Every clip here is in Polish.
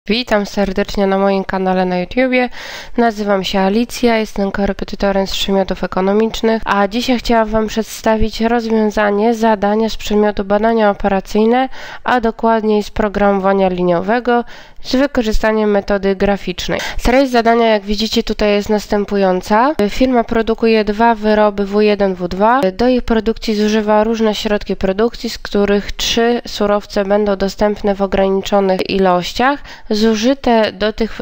Witam serdecznie na moim kanale na YouTubie. Nazywam się Alicja, jestem korepetytorem z przedmiotów ekonomicznych, a dzisiaj chciałam Wam przedstawić rozwiązanie zadania z przedmiotu badania operacyjne, a dokładniej z programowania liniowego z wykorzystaniem metody graficznej. Treść zadania, jak widzicie, tutaj jest następująca. Firma produkuje 2 wyroby W1, W2. Do ich produkcji zużywa różne środki produkcji, z których 3 surowce będą dostępne w ograniczonych ilościach. Zużycie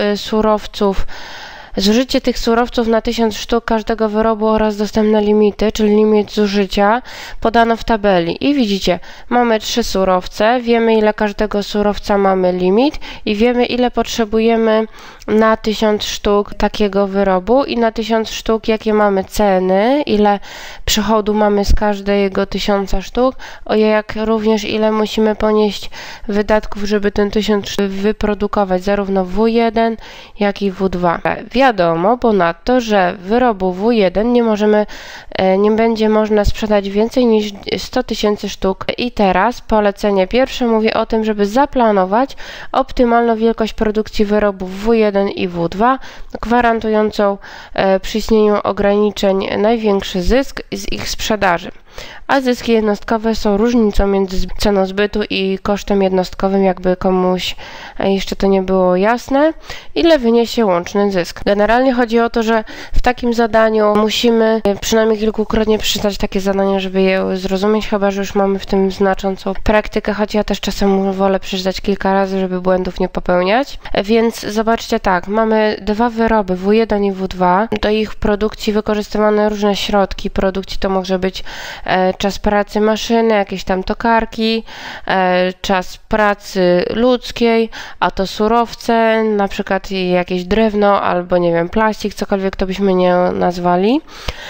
tych surowców na 1000 sztuk każdego wyrobu oraz dostępne limity, czyli limit zużycia, podano w tabeli. I widzicie, mamy 3 surowce, wiemy ile każdego surowca mamy limit i wiemy ile potrzebujemy na 1000 sztuk takiego wyrobu i na 1000 sztuk jakie mamy ceny, ile przychodu mamy z każdego 1000 sztuk, jak również ile musimy ponieść wydatków, żeby ten 1000 sztuk wyprodukować, zarówno W1 jak i W2. Wiadomo ponadto, że wyrobu W1 nie będzie można sprzedać więcej niż 100 000 sztuk. I teraz polecenie pierwsze mówi o tym, żeby zaplanować optymalną wielkość produkcji wyrobów W1 i W2, gwarantującą przy istnieniu ograniczeń największy zysk z ich sprzedaży. A zyski jednostkowe są różnicą między ceną zbytu i kosztem jednostkowym, jakby komuś jeszcze to nie było jasne, ile wyniesie łączny zysk. Generalnie chodzi o to, że w takim zadaniu musimy przynajmniej kilkukrotnie przeczytać takie zadanie, żeby je zrozumieć, chyba że już mamy w tym znaczącą praktykę, choć ja też czasem wolę przeczytać kilka razy, żeby błędów nie popełniać. Więc zobaczcie tak, mamy 2 wyroby W1 i W2, do ich produkcji wykorzystywane różne środki produkcji, to może być czas pracy maszyny, jakieś tam tokarki, czas pracy ludzkiej, a to surowce, na przykład jakieś drewno albo nie wiem, plastik, cokolwiek to byśmy nie nazwali.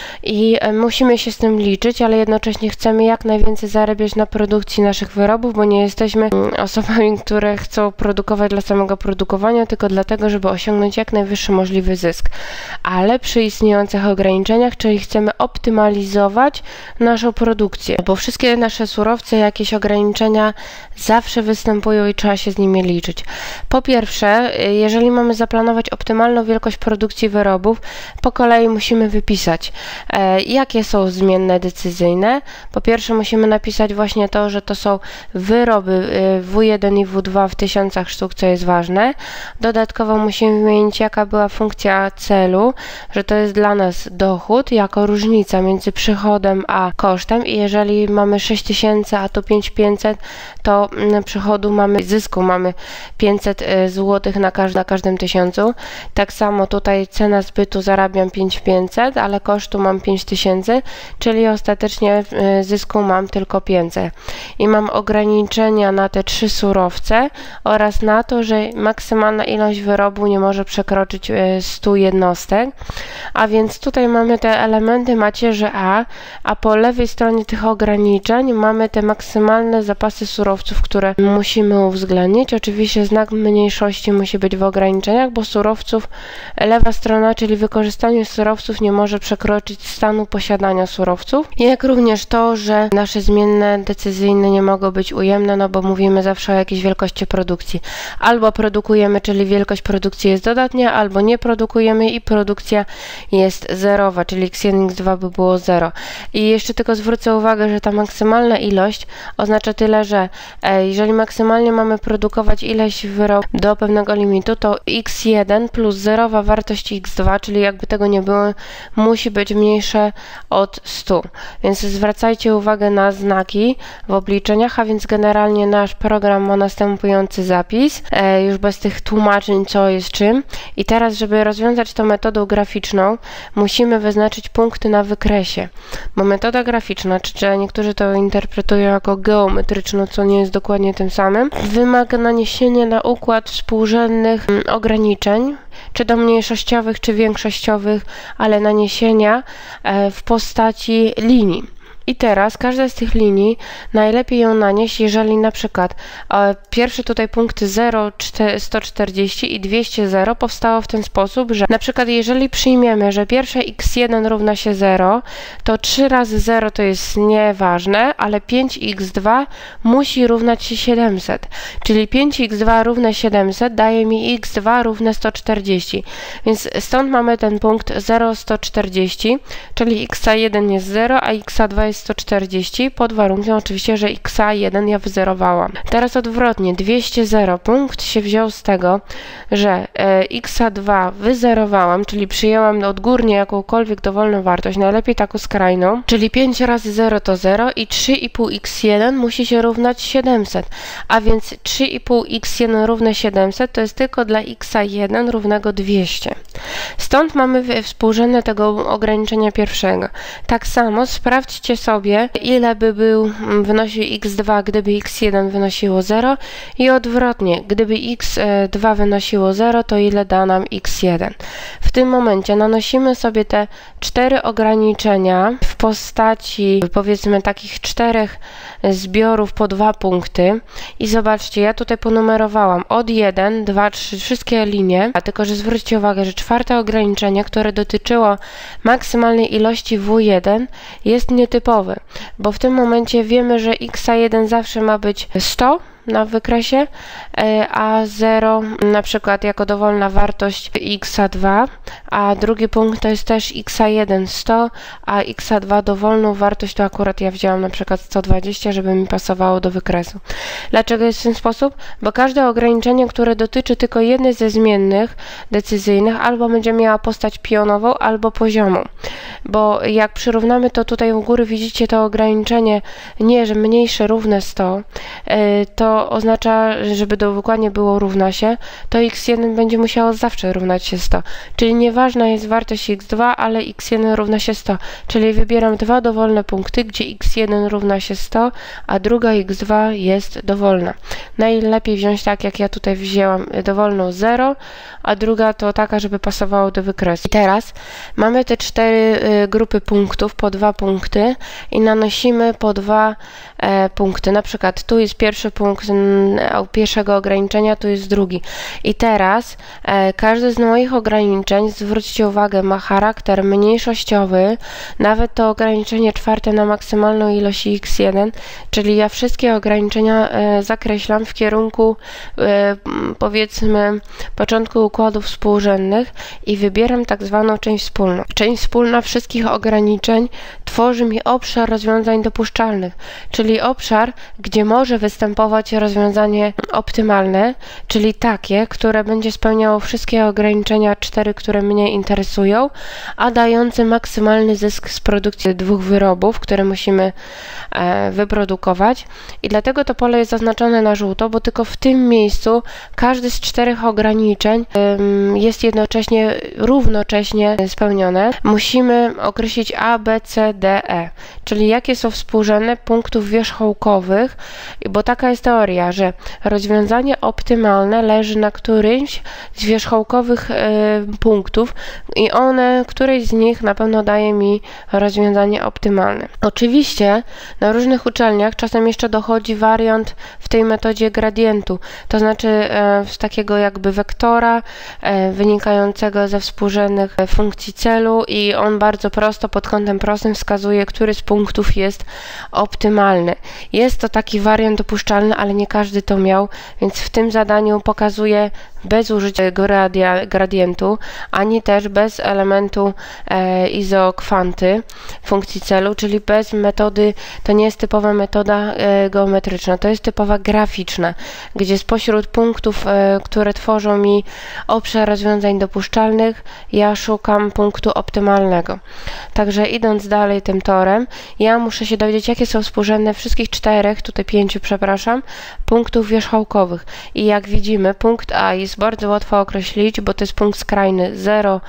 I musimy się z tym liczyć, ale jednocześnie chcemy jak najwięcej zarabiać na produkcji naszych wyrobów, bo nie jesteśmy osobami, które chcą produkować dla samego produkowania, tylko dlatego, żeby osiągnąć jak najwyższy możliwy zysk. Ale przy istniejących ograniczeniach, czyli chcemy optymalizować naszą produkcję, bo wszystkie nasze surowce, jakieś ograniczenia zawsze występują i trzeba się z nimi liczyć. Po pierwsze, jeżeli mamy zaplanować optymalną wielkość produkcji wyrobów, po kolei musimy wypisać, jakie są zmienne decyzyjne. Po pierwsze musimy napisać właśnie to, że to są wyroby W1 i W2 w 1000 sztuk, co jest ważne. Dodatkowo musimy wymienić, jaka była funkcja celu, że to jest dla nas dochód jako różnica między przychodem a kosztem i jeżeli mamy 6000, a tu 5500, to zysku mamy 500 zł na każdym 1000. Tak samo tutaj cena zbytu zarabiam 5500, ale kosztu mam 5000, czyli ostatecznie zysku mam tylko 500. I mam ograniczenia na te 3 surowce oraz na to, że maksymalna ilość wyrobu nie może przekroczyć 100 jednostek. A więc tutaj mamy te elementy macierzy a po lewej stronie tych ograniczeń mamy te maksymalne zapasy surowców, które musimy uwzględnić. Oczywiście znak mniejszości musi być w ograniczeniach, bo surowców, lewa strona, czyli wykorzystanie surowców nie może przekroczyć stanu posiadania surowców. Jak również to, że nasze zmienne decyzyjne nie mogą być ujemne, no bo mówimy zawsze o jakiejś wielkości produkcji. Albo produkujemy, czyli wielkość produkcji jest dodatnia, albo nie produkujemy i produkcja jest zerowa, czyli x1, x2 by było 0. I jeszcze tylko zwrócę uwagę, że ta maksymalna ilość oznacza tyle, że jeżeli maksymalnie mamy produkować ileś wyrobów do pewnego limitu, to x1 plus zerowa wartość x2, czyli jakby tego nie było, musi być mniejsze od 100. Więc zwracajcie uwagę na znaki w obliczeniach, a więc generalnie nasz program ma następujący zapis, już bez tych tłumaczeń, co jest czym. I teraz, żeby rozwiązać to metodą graficzną, musimy wyznaczyć punkty na wykresie, bo metoda graficzna, czy niektórzy to interpretują jako geometryczną, co nie jest dokładnie tym samym, wymaga naniesienia na układ współrzędnych ograniczeń, czy to mniejszościowych, czy większościowych, ale naniesienia w postaci linii. I teraz każda z tych linii najlepiej ją nanieść, jeżeli na przykład pierwsze tutaj punkty 0, 140 i 200, 0 powstało w ten sposób, że na przykład jeżeli przyjmiemy, że pierwsze x1 równa się 0, to 3 razy 0 to jest nieważne, ale 5x2 musi równać się 700, czyli 5x2 równe 700 daje mi x2 równe 140, więc stąd mamy ten punkt 0, 140, czyli xa1 jest 0, a xa2 jest 140, pod warunkiem oczywiście, że xa1 ja wyzerowałam. Teraz odwrotnie, 200, 0, punkt się wziął z tego, że xa2 wyzerowałam, czyli przyjęłam odgórnie jakąkolwiek dowolną wartość, najlepiej taką skrajną, czyli 5 razy 0 to 0 i 3,5x1 musi się równać 700, a więc 3,5x1 równe 700 to jest tylko dla xa1 równego 200. Stąd mamy współrzędne tego ograniczenia pierwszego. Tak samo sprawdźcie sobie, ile by wynosił x2, gdyby x1 wynosiło 0 i odwrotnie, gdyby x2 wynosiło 0, to ile da nam x1. W tym momencie nanosimy sobie te 4 ograniczenia w postaci, powiedzmy, takich 4 zbiorów po 2 punkty i zobaczcie, ja tutaj ponumerowałam od 1, 2, 3, wszystkie linie, a tylko, że zwróćcie uwagę, że 4 ograniczenie, które dotyczyło maksymalnej ilości W1 jest nietypowe, bo w tym momencie wiemy, że xa1 zawsze ma być 100 na wykresie, a 0 na przykład jako dowolna wartość xa2, a drugi punkt to jest też xa1 100, a xa2 dowolną wartość to akurat ja wzięłam na przykład 120, żeby mi pasowało do wykresu. Dlaczego jest w ten sposób? Bo każde ograniczenie, które dotyczy tylko jednej ze zmiennych decyzyjnych, albo będzie miała postać pionową, albo poziomą. Bo jak przyrównamy, to tutaj u góry widzicie to ograniczenie nie, że mniejsze równe 100, to oznacza, żeby dokładnie było równa się, to x1 będzie musiało zawsze równać się 100. Czyli nieważna jest wartość x2, ale x1 równa się 100. Czyli wybieram 2 dowolne punkty, gdzie x1 równa się 100, a druga x2 jest dowolna. Najlepiej wziąć tak, jak ja tutaj wzięłam, dowolną 0, a druga to taka, żeby pasowało do wykresu. I teraz mamy te 4 grupy punktów, po 2 punkty i nanosimy po 2 punkty. Na przykład tu jest pierwszy punkt pierwszego ograniczenia, tu jest drugi. I teraz każde z moich ograniczeń, zwróćcie uwagę, ma charakter mniejszościowy, nawet to ograniczenie 4 na maksymalną ilość x1, czyli ja wszystkie ograniczenia zakreślam w kierunku powiedzmy początku układów współrzędnych i wybieram tak zwaną część wspólną. Część wspólna wszystkich ograniczeń tworzy mi obszar rozwiązań dopuszczalnych, czyli obszar, gdzie może występować rozwiązanie optymalne, czyli takie, które będzie spełniało wszystkie ograniczenia 4, które mnie interesują, a dające maksymalny zysk z produkcji 2 wyrobów, które musimy wyprodukować. I dlatego to pole jest zaznaczone na żółto, bo tylko w tym miejscu każdy z 4 ograniczeń jest równocześnie spełnione. Musimy określić A, B, C, D, E, czyli jakie są współrzędne punktów wierzchołkowych, bo taka jest teoria, że rozwiązanie optymalne leży na którymś z wierzchołkowych punktów i któreś z nich na pewno daje mi rozwiązanie optymalne. Oczywiście na różnych uczelniach czasem jeszcze dochodzi wariant w tej metodzie gradientu, to znaczy z takiego jakby wektora wynikającego ze współrzędnych funkcji celu i on bardzo prosto pod kątem prostym wskazuje, który z punktów jest optymalny. Jest to taki wariant dopuszczalny, ale nie każdy to miał, więc w tym zadaniu pokazuję bez użycia gradientu, ani też bez elementu izokwanty funkcji celu, czyli bez metody, to nie jest typowa metoda geometryczna, to jest typowa graficzna, gdzie spośród punktów, które tworzą mi obszar rozwiązań dopuszczalnych, ja szukam punktu optymalnego. Także idąc dalej tym torem, ja muszę się dowiedzieć, jakie są współrzędne wszystkich 4, tutaj 5, przepraszam, punktów wierzchołkowych. I jak widzimy, punkt A jest bardzo łatwo określić, bo to jest punkt skrajny 0,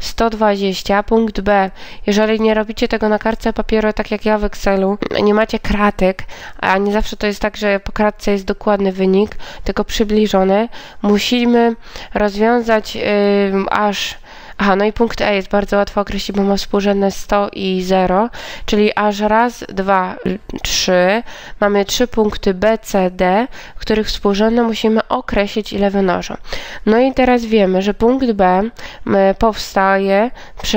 120, punkt B, jeżeli nie robicie tego na kartce papieru, tak jak ja w Excelu, nie macie kratek, a nie zawsze to jest tak, że po kratce jest dokładny wynik, tylko przybliżony, musimy rozwiązać aż Aha, no i punkt E jest bardzo łatwo określić, bo ma współrzędne 100 i 0, czyli aż raz, 2, 3. Mamy 3 punkty B, C, D, których współrzędne musimy określić, ile wynoszą. No i teraz wiemy, że punkt B powstaje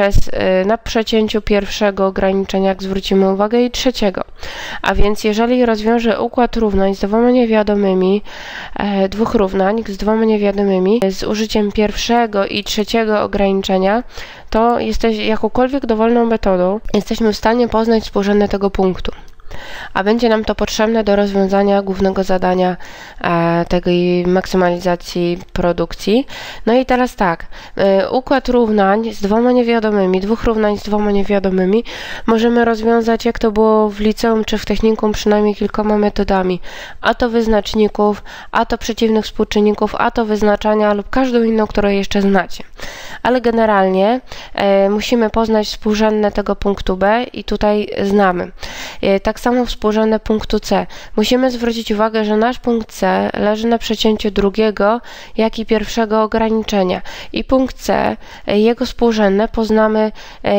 na przecięciu pierwszego ograniczenia, jak zwrócimy uwagę, i trzeciego. A więc jeżeli rozwiążę układ równań z dwoma niewiadomymi, dwóch równań z dwoma niewiadomymi, z użyciem pierwszego i trzeciego ograniczenia, to jakąkolwiek dowolną metodą jesteśmy w stanie poznać współrzędne tego punktu. A będzie nam to potrzebne do rozwiązania głównego zadania tej maksymalizacji produkcji. No i teraz tak, układ równań z dwoma niewiadomymi, dwóch równań z dwoma niewiadomymi możemy rozwiązać, jak to było w liceum czy w technikum, przynajmniej kilkoma metodami. A to wyznaczników, a to przeciwnych współczynników, a to wyznaczania lub każdą inną, którą jeszcze znacie. Ale generalnie musimy poznać współrzędne tego punktu B i tutaj znamy. Tak samo współrzędne punktu C. Musimy zwrócić uwagę, że nasz punkt C leży na przecięciu drugiego, jak i pierwszego ograniczenia. I punkt C, jego współrzędne poznamy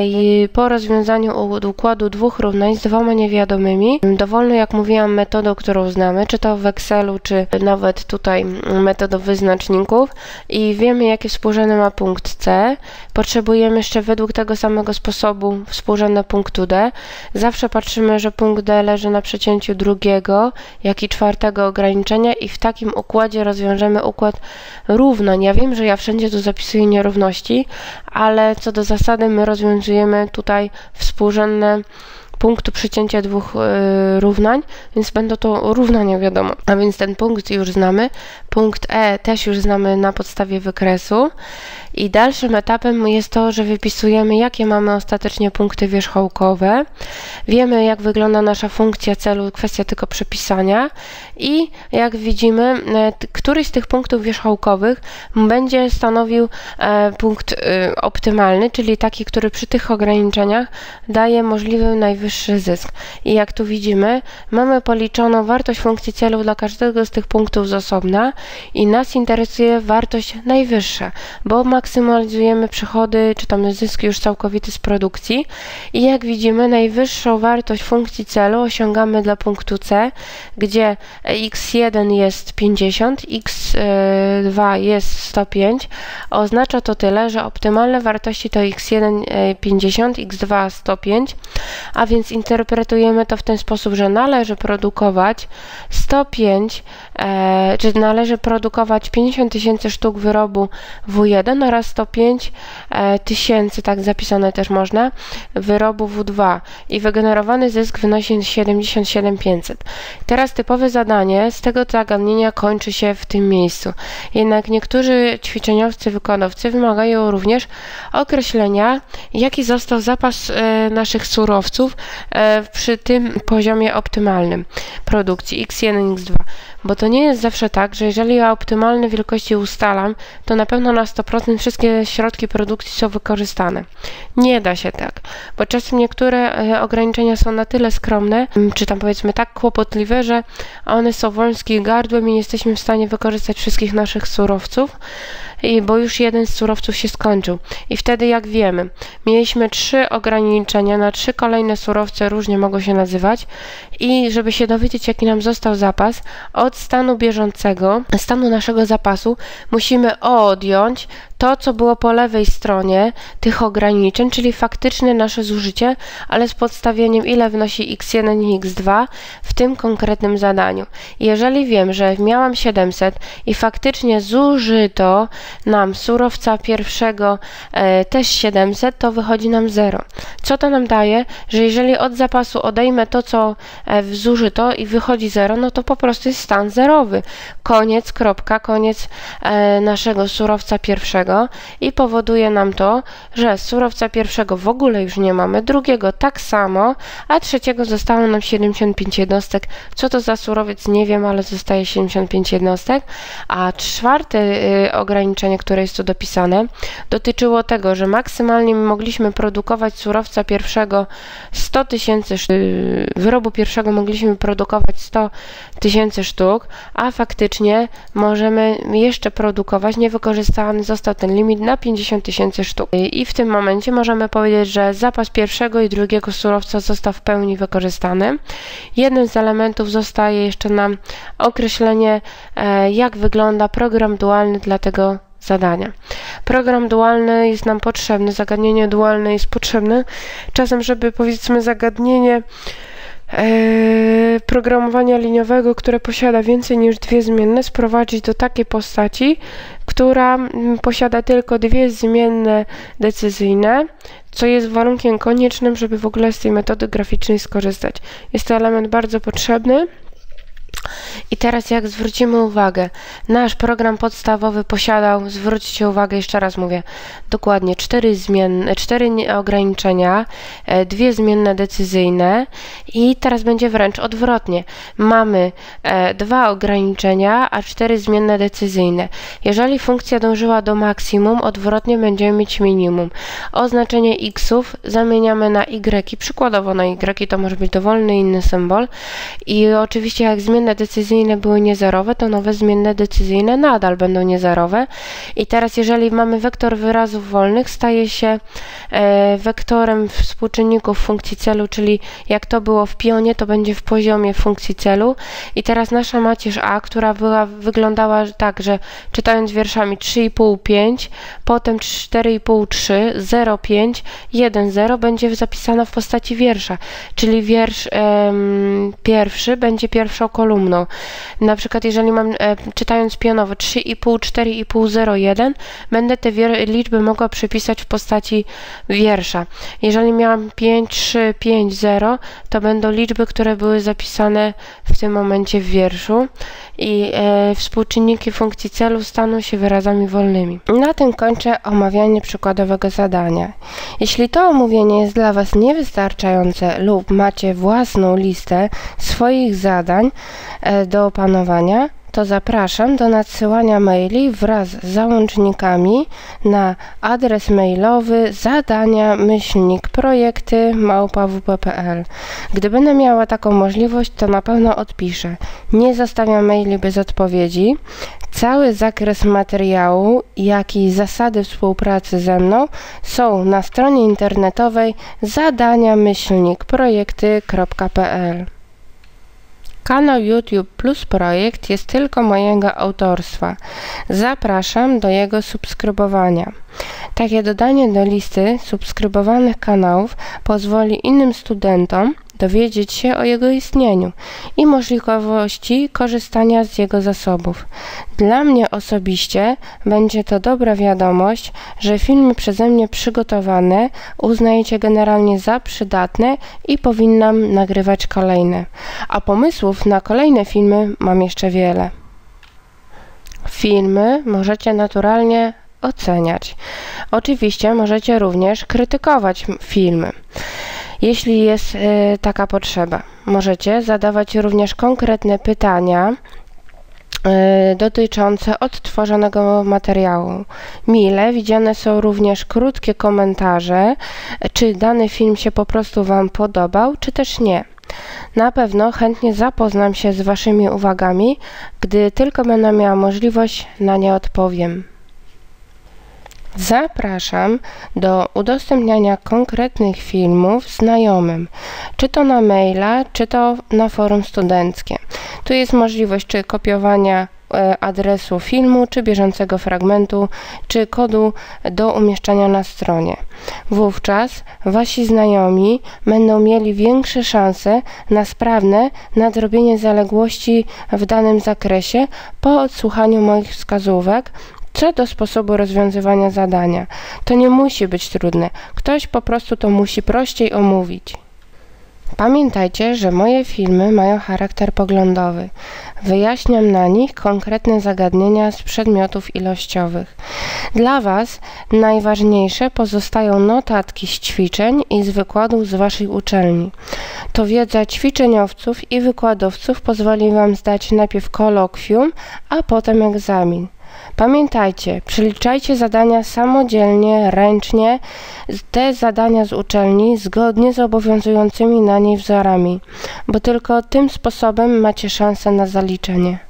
po rozwiązaniu układu dwóch równań z dwoma niewiadomymi. Dowolną, jak mówiłam, metodą, którą znamy, czy to w Excelu, czy nawet tutaj metodą wyznaczników. I wiemy, jakie współrzędne ma punkt C. Potrzebujemy jeszcze według tego samego sposobu współrzędne punktu D. Zawsze patrzymy, że punkt D leży na przecięciu drugiego, jak i czwartego ograniczenia i w takim układzie rozwiążemy układ równań. Ja wiem, że ja wszędzie tu zapisuję nierówności, ale co do zasady my rozwiązujemy tutaj współrzędne punktu przecięcia dwóch równań, więc będą to równania, wiadomo. A więc ten punkt już znamy. Punkt E też już znamy na podstawie wykresu. I dalszym etapem jest to, że wypisujemy, jakie mamy ostatecznie punkty wierzchołkowe. Wiemy, jak wygląda nasza funkcja celu, kwestia tylko przepisania. I jak widzimy, któryś z tych punktów wierzchołkowych będzie stanowił punkt optymalny, czyli taki, który przy tych ograniczeniach daje możliwy najwyższy zysk. I jak tu widzimy, mamy policzoną wartość funkcji celu dla każdego z tych punktów z osobna i nas interesuje wartość najwyższa, bo maksymalizujemy przychody, czy tam zysk już całkowity z produkcji. I jak widzimy, najwyższą wartość funkcji celu osiągamy dla punktu C, gdzie x1 jest 50, x2 jest 105. Oznacza to tyle, że optymalne wartości to x1 50, x2 105, a więc interpretujemy to w ten sposób, że należy produkować 50 tysięcy sztuk wyrobu W1 oraz 105 tysięcy, tak zapisane też można, wyrobu W2 i wygenerowany zysk wynosi 77 500. Teraz typowe zadanie z tego zagadnienia kończy się w tym miejscu. Jednak niektórzy ćwiczeniowcy, wykładowcy wymagają również określenia, jaki został zapas naszych surowców przy tym poziomie optymalnym produkcji x1, x2. Bo to nie jest zawsze tak, że jeżeli ja optymalne wielkości ustalam, to na pewno na 100% wszystkie środki produkcji są wykorzystane. Nie da się tak, bo czasem niektóre ograniczenia są na tyle skromne, czy tam powiedzmy tak kłopotliwe, że one są wąskim gardłem i nie jesteśmy w stanie wykorzystać wszystkich naszych surowców, bo już jeden z surowców się skończył. I wtedy, jak wiemy, mieliśmy 3 ograniczenia na 3 kolejne surowce, różnie mogą się nazywać, i żeby się dowiedzieć, jaki nam został zapas, od stanu bieżącego, stanu naszego zapasu, musimy odjąć to, co było po lewej stronie tych ograniczeń, czyli faktyczne nasze zużycie, ale z podstawieniem, ile wynosi x1 i x2 w tym konkretnym zadaniu. Jeżeli wiem, że miałam 700 i faktycznie zużyto nam surowca pierwszego też 700, to wychodzi nam 0. Co to nam daje? Że jeżeli od zapasu odejmę to, co zużyto i wychodzi 0, no to po prostu jest stan zerowy. Koniec, kropka, koniec naszego surowca pierwszego i powoduje nam to, że z surowca pierwszego w ogóle już nie mamy, drugiego tak samo, a trzeciego zostało nam 75 jednostek. Co to za surowiec? Nie wiem, ale zostaje 75 jednostek. A czwarte ograniczenie, które jest tu dopisane, dotyczyło tego, że maksymalnie mogliśmy produkować surowca pierwszego 100 tysięcy wyrobu pierwszego mogliśmy produkować 100 tysięcy sztuk, a faktycznie możemy jeszcze produkować, niewykorzystany został ten limit na 50 000 sztuk. I w tym momencie możemy powiedzieć, że zapas pierwszego i drugiego surowca został w pełni wykorzystany. Jednym z elementów zostaje jeszcze nam określenie, jak wygląda program dualny dla tego zadania. Program dualny jest nam potrzebny, zagadnienie dualne jest potrzebne czasem, żeby powiedzmy zagadnienie programowania liniowego, które posiada więcej niż dwie zmienne, sprowadzić do takiej postaci, która posiada tylko dwie zmienne decyzyjne, co jest warunkiem koniecznym, żeby w ogóle z tej metody graficznej skorzystać. Jest to element bardzo potrzebny. I teraz jak zwrócimy uwagę, nasz program podstawowy posiadał, zwróćcie uwagę, jeszcze raz mówię, dokładnie 4 ograniczenia, 2 zmienne decyzyjne i teraz będzie wręcz odwrotnie. Mamy 2 ograniczenia, a 4 zmienne decyzyjne. Jeżeli funkcja dążyła do maksimum, odwrotnie będziemy mieć minimum. Oznaczenie x'ów zamieniamy na y, przykładowo na y, to może być dowolny inny symbol i oczywiście jak zmienne decyzyjne były niezerowe, to nowe zmienne decyzyjne nadal będą niezerowe. I teraz jeżeli mamy wektor wyrazów wolnych, staje się wektorem współczynników funkcji celu, czyli jak to było w pionie, to będzie w poziomie funkcji celu. I teraz nasza macierz a, która wyglądała tak, że czytając wierszami 3,5, 5, potem 4,5, 3, 0, 5, 1, 0 będzie zapisana w postaci wiersza, czyli wiersz pierwszy będzie pierwszą kolumną. Na przykład jeżeli mam, czytając pionowo 3,5, 4,5, 0, 1, będę te liczby mogła przypisać w postaci wiersza. Jeżeli miałam 5, 3, 5, 0, to będą liczby, które były zapisane w tym momencie w wierszu i współczynniki funkcji celu staną się wyrazami wolnymi. Na tym kończę omawianie przykładowego zadania. Jeśli to omówienie jest dla Was niewystarczające lub macie własną listę swoich zadań do opanowania, to zapraszam do nadsyłania maili wraz z załącznikami na adres mailowy zadania@projekty@wp.pl. Gdy będę miała taką możliwość, to na pewno odpiszę. Nie zostawiam maili bez odpowiedzi. Cały zakres materiału, jak i zasady współpracy ze mną są na stronie internetowej zadania-projekty.pl. Kanał YouTube Plus Projekt jest tylko mojego autorstwa. Zapraszam do jego subskrybowania. Takie dodanie do listy subskrybowanych kanałów pozwoli innym studentom dowiedzieć się o jego istnieniu i możliwości korzystania z jego zasobów. Dla mnie osobiście będzie to dobra wiadomość, że filmy przeze mnie przygotowane uznajecie generalnie za przydatne i powinnam nagrywać kolejne. A pomysłów na kolejne filmy mam jeszcze wiele. Filmy możecie naturalnie oceniać. Oczywiście możecie również krytykować filmy. Jeśli jest taka potrzeba, możecie zadawać również konkretne pytania dotyczące odtworzonego materiału. Mile widziane są również krótkie komentarze, czy dany film się po prostu Wam podobał, czy też nie. Na pewno chętnie zapoznam się z Waszymi uwagami, gdy tylko będę miała możliwość, na nie odpowiem. Zapraszam do udostępniania konkretnych filmów znajomym, czy to na maila, czy to na forum studenckie. Tu jest możliwość czy kopiowania adresu filmu, czy bieżącego fragmentu, czy kodu do umieszczania na stronie. Wówczas Wasi znajomi będą mieli większe szanse na sprawne nadrobienie zaległości w danym zakresie po odsłuchaniu moich wskazówek, co do sposobu rozwiązywania zadania. To nie musi być trudne. Ktoś po prostu to musi prościej omówić. Pamiętajcie, że moje filmy mają charakter poglądowy. Wyjaśniam na nich konkretne zagadnienia z przedmiotów ilościowych. Dla Was najważniejsze pozostają notatki z ćwiczeń i z wykładów z Waszej uczelni. To wiedza ćwiczeniowców i wykładowców pozwoli Wam zdać najpierw kolokwium, a potem egzamin. Pamiętajcie, przeliczajcie zadania samodzielnie, ręcznie, te zadania z uczelni zgodnie z obowiązującymi na niej wzorami, bo tylko tym sposobem macie szansę na zaliczenie.